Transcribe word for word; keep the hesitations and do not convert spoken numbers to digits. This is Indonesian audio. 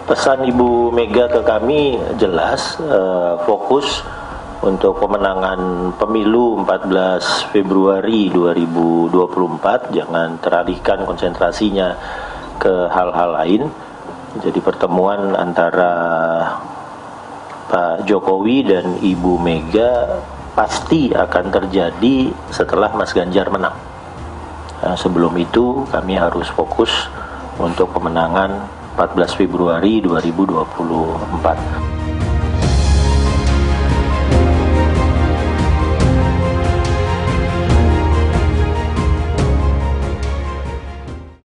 Pesan Ibu Mega ke kami jelas, eh, fokus untuk pemenangan pemilu empat belas Februari dua ribu dua puluh empat, jangan teralihkan konsentrasinya ke hal-hal lain. Jadi pertemuan antara Pak Jokowi dan Ibu Mega pasti akan terjadi setelah Mas Ganjar menang. Nah, sebelum itu kami harus fokus untuk pemenangan empat belas Februari dua ribu dua puluh empat.